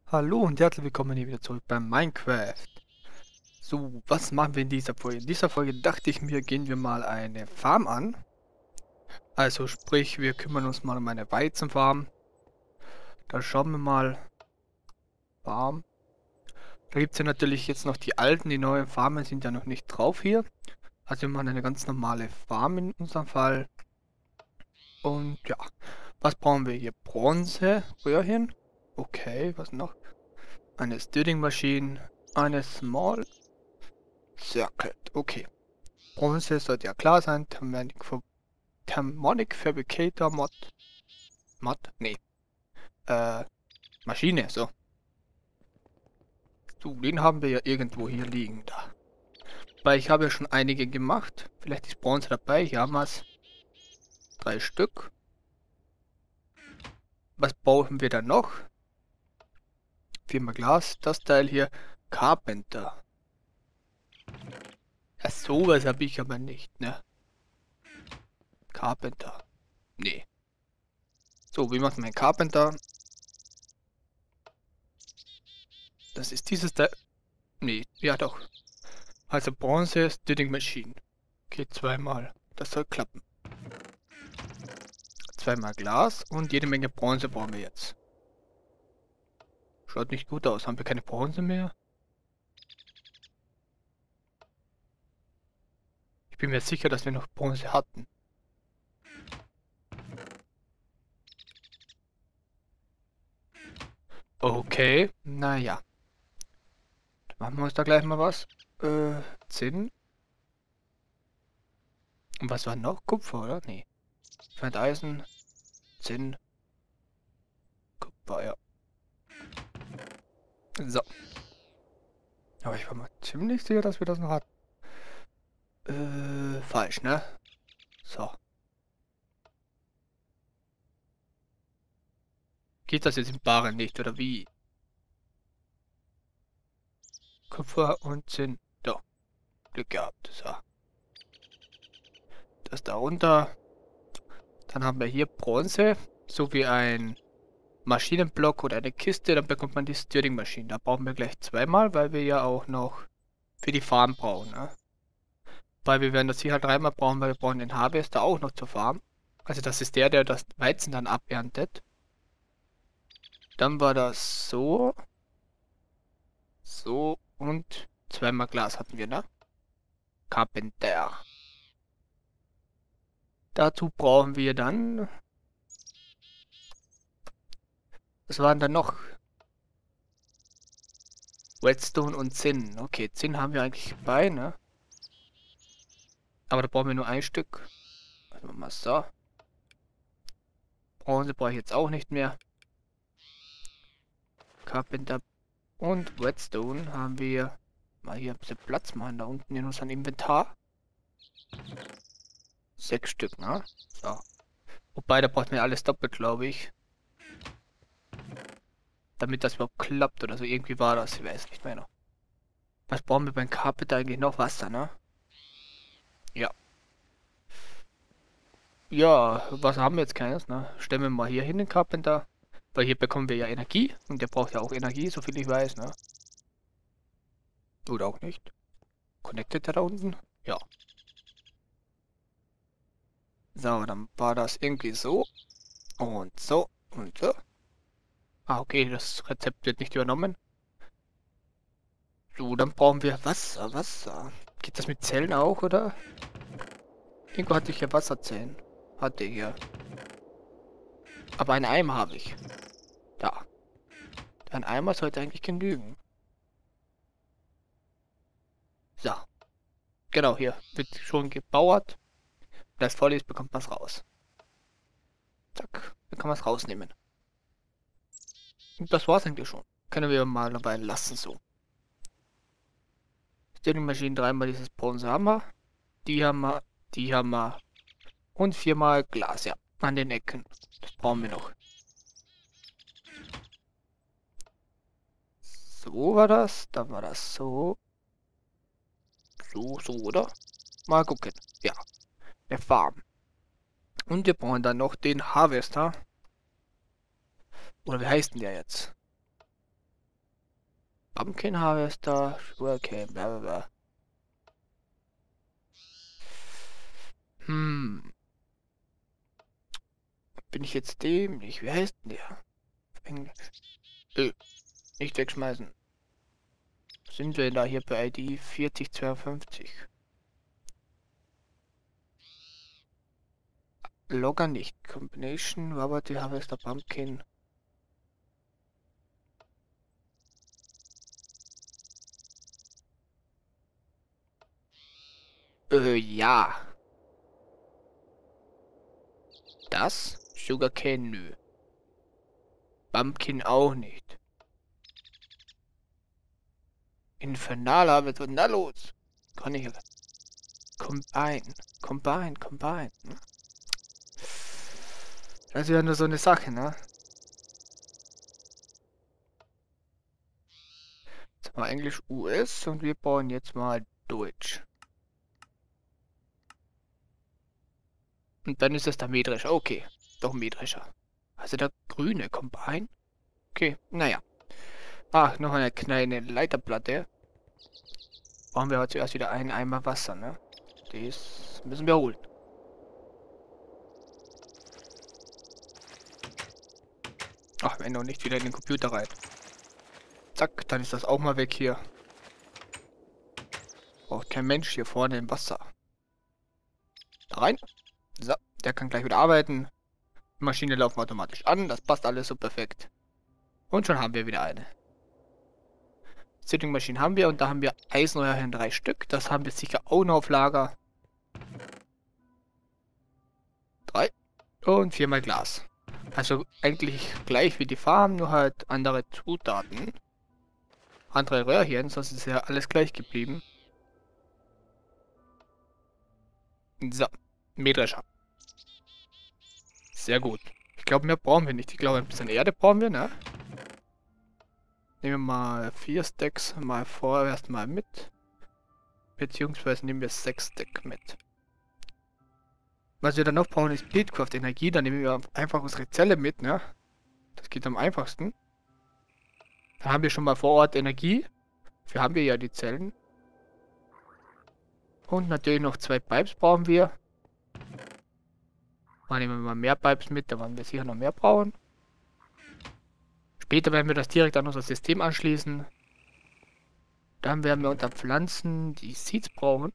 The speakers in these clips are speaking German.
Hallo und herzlich willkommen hier wieder zurück bei Minecraft. So, was machen wir in dieser Folge? In dieser Folge dachte ich mir, gehen wir mal eine Farm an. Also sprich, wir kümmern uns mal um eine Weizenfarm. Da schauen wir mal. Farm. Da gibt es ja natürlich jetzt noch die alten, die neuen Farmen sind ja noch nicht drauf hier. Also wir machen eine ganz normale Farm in unserem Fall. Und ja, was brauchen wir hier? Bronze, Röhrchen. Okay, was noch? Eine Stirring Machine, eine Small Circuit. Okay. Bronze sollte ja klar sein. Thermonic Fabricator Mod. Mod? Nee. Äh, Maschine, so. So, den haben wir ja irgendwo hier liegen da. Weil ich habe ja schon einige gemacht. Vielleicht ist Bronze dabei. Hier haben wir es. 3 Stück. Was brauchen wir dann noch? 4 Glas. Das Teil hier. Carpenter. Ja, sowas habe ich aber nicht, ne? Carpenter. Nee. So, wie macht man einen Carpenter? Das ist dieses Teil. Nee, ja doch. Also Bronze Stirring Machine. Okay, zweimal. Das soll klappen. Zweimal Glas und jede Menge Bronze brauchen wir jetzt. Schaut nicht gut aus. Haben wir keine Bronze mehr? Ich bin mir sicher, dass wir noch Bronze hatten. Okay, naja. Dann machen wir uns da gleich mal was. Zinn. Und was war noch? Kupfer, oder? Nee. Eisen, Zinn, Kupfer, ja. So. Aber ich war mal ziemlich sicher, dass wir das noch hatten. Falsch, ne? So. Geht das jetzt im Baren nicht, oder wie? Kupfer und Zinn. So. Glück gehabt. So. Das da runter. Dann haben wir hier Bronze. Sowie ein Maschinenblock oder eine Kiste. Dann bekommt man die Stirring Maschine. Da brauchen wir gleich zweimal, weil wir ja auch noch für die Farm brauchen. Ne? Weil wir werden das hier halt dreimal brauchen, weil wir brauchen den Harvester auch noch zur Farm. Also das ist der, der das Weizen dann aberntet. Dann war das so. So und zweimal Glas hatten wir, ne? Carpenter. Dazu brauchen wir dann. Was waren dann noch? Redstone und Zinn. Okay, Zinn haben wir eigentlich bei, ne? Aber da brauchen wir nur ein Stück. Also machen wir so. Bronze brauche ich jetzt auch nicht mehr. Carpenter und Redstone haben wir. Mal hier ein bisschen Platz machen da unten in unserem Inventar. 6 Stück, ne? So. Wobei, da braucht man alles doppelt, glaube ich. Damit das überhaupt klappt oder so. Irgendwie war das. Ich weiß nicht mehr noch. Was brauchen wir beim Carpenter eigentlich noch? Wasser, ne? Ja. Ja, Wasser haben wir jetzt keines, ne? Stellen wir mal hier hin den Carpenter. Weil hier bekommen wir ja Energie. Und der braucht ja auch Energie, so viel ich weiß, ne? Oder auch nicht. Connected da unten? Ja. So, dann war das irgendwie so. Und so. Und so. Ah, okay, das Rezept wird nicht übernommen. So, dann brauchen wir Wasser, Wasser. Geht das mit Zellen auch, oder? Irgendwo hatte ich ja Wasserzellen. Hatte ich ja. Aber einen Eimer habe ich. Da. Ein Eimer sollte eigentlich genügen. So. Genau, hier. Wird schon gebauert. Wenn das voll ist, bekommt man es raus. Zack. Dann kann man es rausnehmen. Und das war's eigentlich schon. Können wir mal dabei lassen so. Stirring Maschinen dreimal dieses Bronze haben wir. Die haben wir. Die haben wir. Und 4-mal Glas, ja. An den Ecken. Das brauchen wir noch. So war das. Dann war das so. So, oder? Mal gucken. Ja. Eine Farm. Und wir brauchen dann noch den Harvester. Oder wie heißt denn der jetzt? Pumpkin Harvester, Sugarcane, bla bla bla. Bin ich jetzt dämlich? Wie heißt denn der? Auf Englisch. Nicht wegschmeißen. Sind wir da hier bei ID 4052? Logger nicht. Combination, Robert, die Harvester, Pumpkin. Ja. Das? Sugarcane, nö. Pumpkin auch nicht. Infernala, was wird denn da los? Kann ich. Combine. Hm? Das ist ja nur so eine Sache, ne? Jetzt mal Englisch US und wir bauen jetzt mal Deutsch. Und dann ist das der Mähdrescher. Okay, doch ein Mähdrescher. Also der grüne Combine. Okay, naja. Ach, noch eine kleine Leiterplatte. Brauchen wir heute zuerst wieder einen Eimer Wasser, ne? Das müssen wir holen. Ach, wenn noch nicht wieder in den Computer rein. Zack, dann ist das auch mal weg hier. Braucht kein Mensch hier vorne im Wasser. Da rein. So, der kann gleich wieder arbeiten. Die Maschine laufen automatisch an. Das passt alles so perfekt. Und schon haben wir wieder eine. Sitting-Maschinen haben wir und da haben wir Eisenröhrchen 3 Stück. Das haben wir sicher auch noch auf Lager. 3 und 4 mal Glas. Also eigentlich gleich wie die Farm, nur halt andere Zutaten. Andere Röhrchen, sonst ist ja alles gleich geblieben. So, Mähdrescher. Sehr gut. Ich glaube, mehr brauchen wir nicht. Ich glaube, ein bisschen Erde brauchen wir, ne? Nehmen wir mal 4 Stacks mal vorerst mal mit. Beziehungsweise nehmen wir 6 Stacks mit. Was wir dann noch brauchen ist Speedcraft Energie. Dann nehmen wir einfach unsere Zelle mit, ne? Das geht am einfachsten. Dann haben wir schon mal vor Ort Energie. Dafür haben wir ja die Zellen. Und natürlich noch 2 Pipes brauchen wir. Mal nehmen wir mal mehr Pipes mit, da werden wir sicher noch mehr brauchen. Später werden wir das direkt an unser System anschließen. Dann werden wir unter Pflanzen die Seeds brauchen.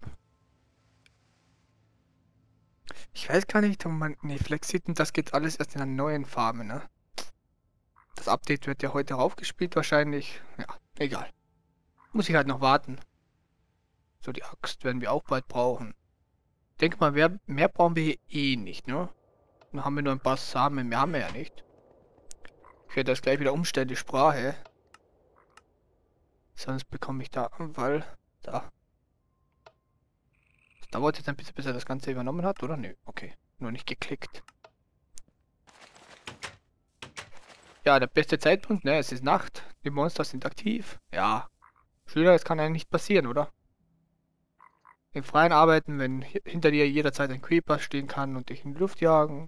Ich weiß gar nicht, ob man... Ne, Flexiten, das geht alles erst in einer neuen Farbe, ne? Das Update wird ja heute raufgespielt wahrscheinlich. Ja, egal. Muss ich halt noch warten. So, die Axt werden wir auch bald brauchen. Denke mal, mehr brauchen wir hier eh nicht, ne? Dann haben wir nur ein paar Samen, mehr haben wir ja nicht. Ich werde das gleich wieder umstellen, die Sprache. Sonst bekomme ich da, weil da. Das dauert jetzt ein bisschen, bis er das Ganze übernommen hat, oder? Nö, okay. Nur nicht geklickt. Ja, der beste Zeitpunkt, ne? Es ist Nacht. Die Monster sind aktiv. Ja. Schöner, das kann eigentlich nicht passieren, oder? Im Freien arbeiten, wenn hinter dir jederzeit ein Creeper stehen kann und dich in die Luft jagen.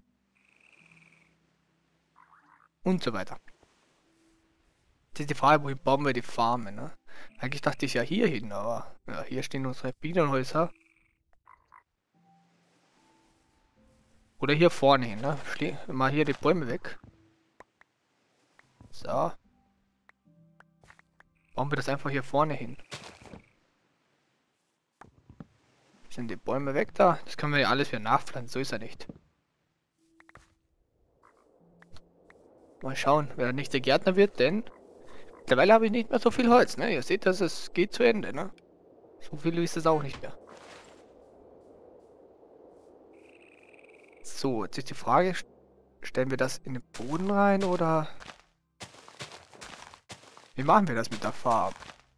Und so weiter. Das ist die Frage, wohin bauen wir die Farmen, ne? Eigentlich dachte ich ja hier hin, aber ja, hier stehen unsere Bienenhäuser. Oder hier vorne hin, ne? Mal hier die Bäume weg. So. Bauen wir das einfach hier vorne hin. Sind die Bäume weg da? Das können wir ja alles wieder nachpflanzen, so ist er nicht. Mal schauen, wer der nächste Gärtner wird, denn mittlerweile habe ich nicht mehr so viel Holz, ne? Ihr seht, dass es geht zu Ende, ne? So viel ist es auch nicht mehr. So, jetzt ist die Frage, stellen wir das in den Boden rein oder wie machen wir das mit der Farbe?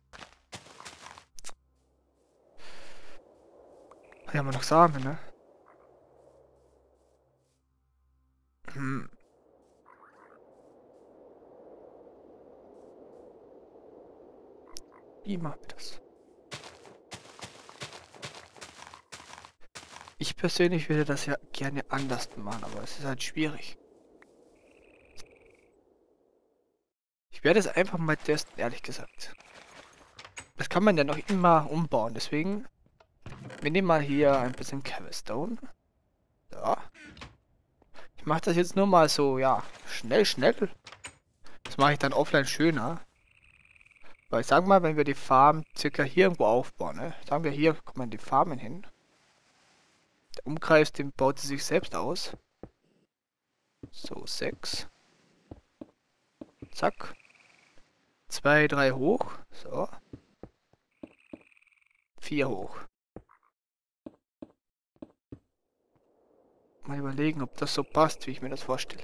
Hier haben wir noch Samen, ne? Hm. Wie machen wir das? Ich persönlich würde das ja gerne anders machen, aber es ist halt schwierig. Ich werde es einfach mal testen, ehrlich gesagt. Das kann man ja noch immer umbauen, deswegen... Wir nehmen mal hier ein bisschen Cobblestone. So. Ich mache das jetzt nur mal so, ja, schnell. Das mache ich dann offline schöner. Weil sag mal, wenn wir die Farm circa hier irgendwo aufbauen, ne? Sagen wir hier, kommen die Farmen hin. Der Umkreis, den baut sie sich selbst aus. So, 6. Zack. 2, 3 hoch. So. 4 hoch. Mal überlegen, ob das so passt, wie ich mir das vorstelle.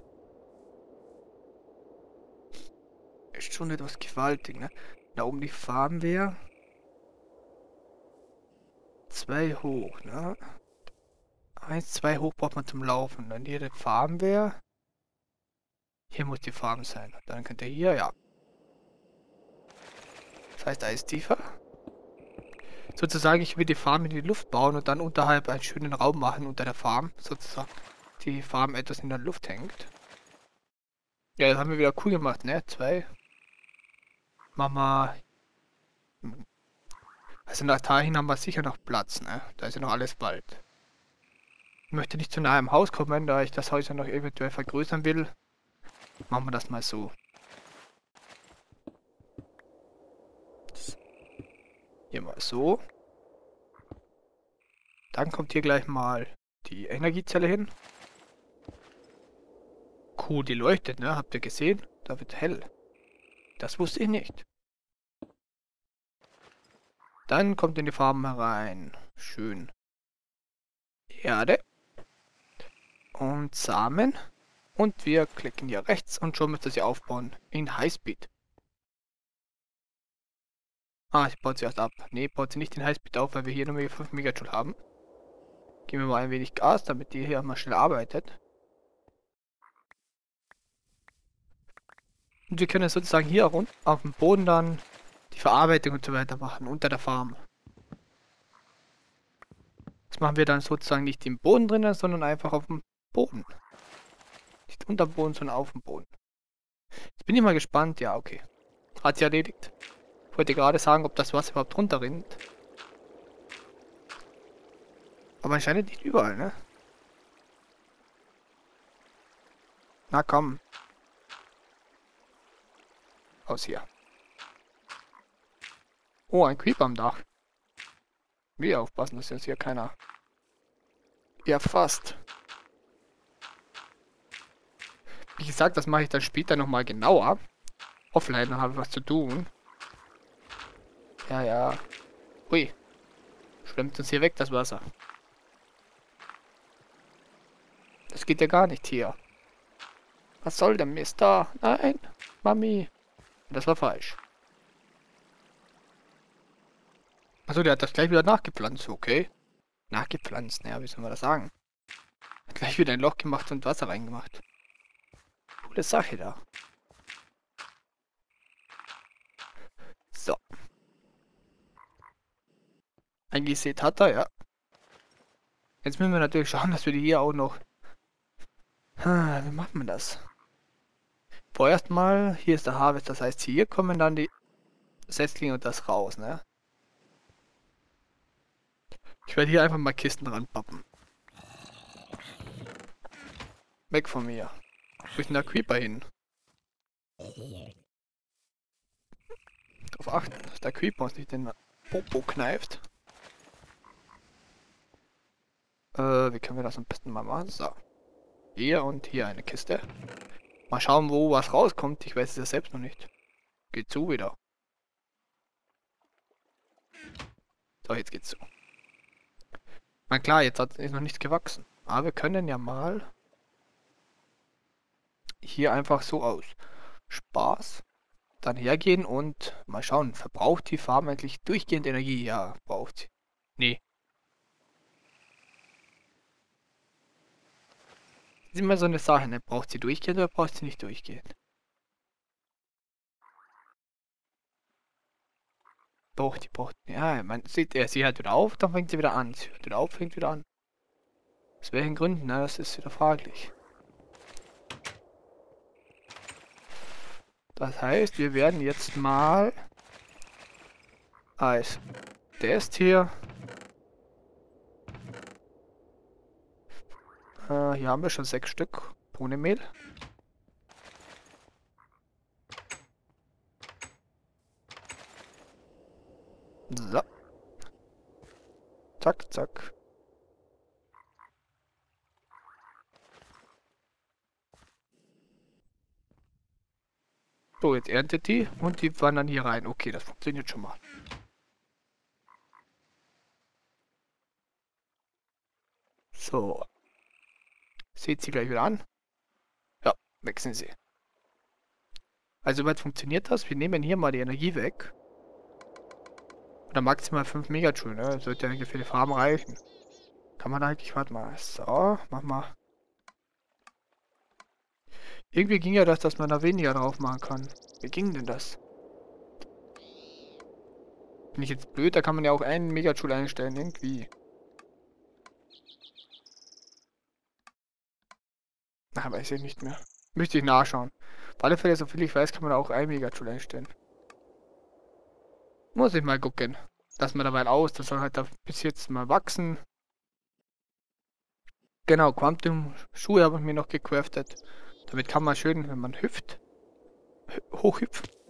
Ist schon etwas gewaltig, ne? Da oben die Farben wäre 2 hoch, ne? 1, 2 hoch braucht man zum Laufen. Dann hier die Farben wäre. Hier muss die Farm sein. Dann könnt ihr hier, ja. Das heißt, da ist tiefer. Sozusagen, ich will die Farm in die Luft bauen und dann unterhalb einen schönen Raum machen unter der Farm. Sozusagen, die Farm etwas in der Luft hängt. Ja, das haben wir wieder cool gemacht, ne? 2. Mama. Also nach dahin haben wir sicher noch Platz, ne? Da ist ja noch alles Wald. Ich möchte nicht zu nahe am Haus kommen, da ich das Haus ja noch eventuell vergrößern will. Machen wir das mal so. Hier mal so. Dann kommt hier gleich mal die Energiezelle hin. Cool, die leuchtet, ne? Habt ihr gesehen? Da wird hell. Das wusste ich nicht. Dann kommt in die Farben herein. Schön. Erde. Und Samen. Und wir klicken hier rechts und schon müsst ihr sie aufbauen. In Highspeed. Ah, ich baue sie erst ab. Ne, baut sie nicht in Highspeed auf, weil wir hier nur 5 Megajoule haben. Geben wir mal ein wenig Gas, damit die hier mal schnell arbeitet. Und wir können sozusagen hier rund auf dem Boden dann die Verarbeitung und so weiter machen, unter der Farm. Das machen wir dann sozusagen nicht im Boden drinnen, sondern einfach auf dem Boden. Nicht unter dem Boden, sondern auf dem Boden. Jetzt bin ich mal gespannt. Ja, okay. Hat sie erledigt. Ich wollte gerade sagen, ob das Wasser überhaupt runterrinnt. Aber anscheinend nicht überall, ne? Na komm. Aus hier. Oh, ein Creeper am Dach. Wir aufpassen, dass jetzt hier keiner erfasst. Wie gesagt, das mache ich dann später nochmal genauer. Offline, dann habe ich was zu tun. Ja, ja. Ui. Schwimmt uns hier weg, das Wasser. Das geht ja gar nicht hier. Was soll der Mist da? Nein, Mami. Das war falsch. Also der hat das gleich wieder nachgepflanzt, okay. Nachgepflanzt, naja, wie soll man das sagen? Hat gleich wieder ein Loch gemacht und Wasser reingemacht. Coole Sache da. So. Eingesät hat er, ja. Jetzt müssen wir natürlich schauen, dass wir die hier auch noch... wie macht man das? Vorerst mal, hier ist der Harvest, das heißt hier kommen dann die Setzlinge und das raus, ne? Ich werde hier einfach mal Kisten ranpappen. Weg von mir. Wo ist denn der Creeper hin? Darauf achten, dass der Creeper uns nicht den Popo kneift. Wie können wir das am besten mal machen? So. Hier und hier eine Kiste. Mal schauen, wo was rauskommt. Ich weiß es ja selbst noch nicht. Geht zu wieder. So, jetzt geht's zu. Na klar, jetzt ist noch nichts gewachsen. Aber wir können ja mal hier einfach so aus Spaß dann hergehen und mal schauen, verbraucht die Farm eigentlich durchgehend Energie? Ja, braucht sie. Nee. Ist immer so eine Sache, ne? Braucht sie durchgehend oder braucht sie nicht durchgehend? Doch, die braucht. Ja, man sieht, sie hört wieder auf, dann fängt sie wieder an. Sie hört wieder auf, fängt wieder an. Aus welchen Gründen? Na, das ist wieder fraglich. Das heißt, wir werden jetzt mal Also, der ist hier. Hier haben wir schon 6 Stück. Ohne Mehl. So. Zack, zack. So, jetzt erntet die und die wandern hier rein. Okay, das funktioniert schon mal. So. Seht sie gleich wieder an. Ja, wechseln sie. Also, weit funktioniert das? Wir nehmen hier mal die Energie weg. Oder maximal 5 Megajoule, ne? Das sollte ja eigentlich für die Farm reichen. Kann man eigentlich, warte mal. So, mach mal. Irgendwie ging ja das, dass man da weniger drauf machen kann. Wie ging denn das? Bin ich jetzt blöd? Da kann man ja auch einen Megajoule einstellen, irgendwie. Na, weiß ich nicht mehr. Müsste ich nachschauen. Auf alle Fälle, soviel ich weiß, kann man auch 1 Megajoule einstellen. Muss ich mal gucken. Lassen wir dabei aus. Das soll halt da bis jetzt mal wachsen. Genau, Quantum-Schuhe habe ich mir noch gecraftet. Damit kann man schön, wenn man hüpft, hochhüpft,